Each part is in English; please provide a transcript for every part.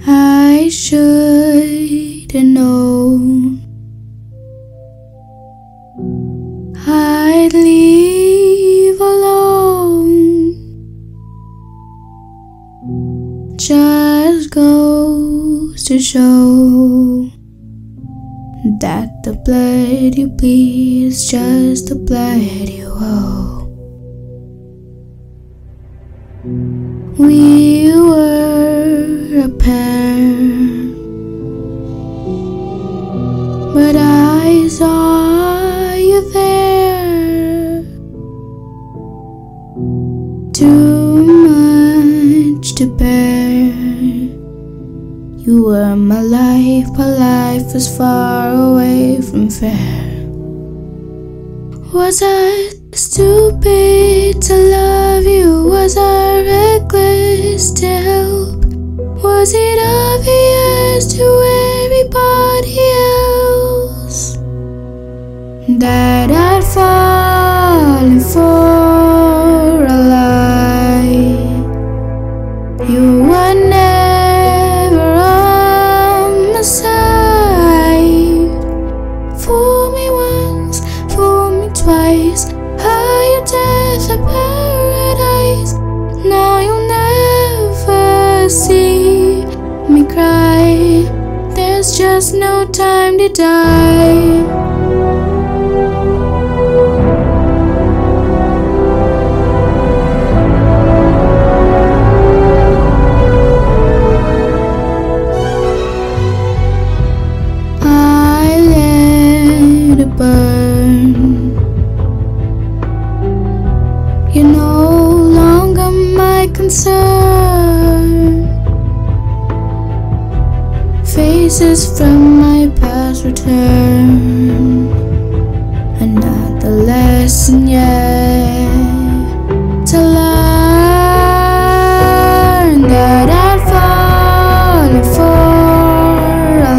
I should've known I'd leave alone. Just goes to show that the blood you bleed is just the blood you owe. We were a pair, but I saw you there. Too much to bear. You were my life, but life was far away from fair. Was I stupid to love you? Was I reckless to help? Was it obvious to everybody else that I'd fallen for a lie? You were never on my side. Fool me once, fool me twice. Higher death or paradise. Now you'll never see me cry. There's just no time to die. Burn. You're no longer my concern. Faces from my past return. Another lesson yet to learn that I'd fallen for a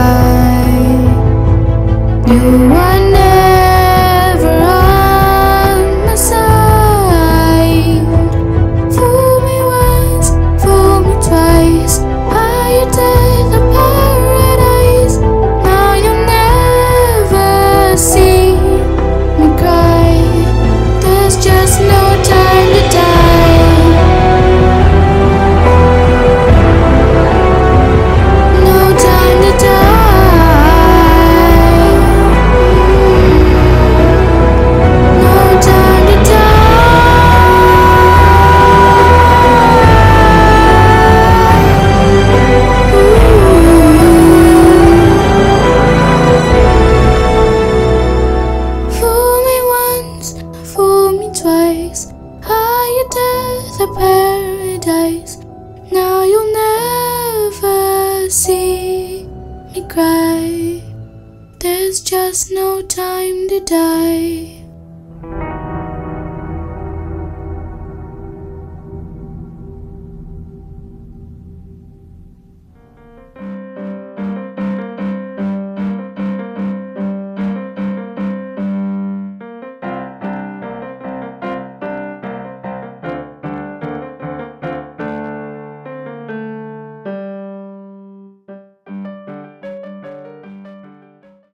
lie. You were never on my side. Fool me once, fool me twice. Higher death or paradise. Now you'll never see me cry. There's just no time to die. No time to die. Twice, higher death or paradise. Now you'll never see me cry. There's just no time to die.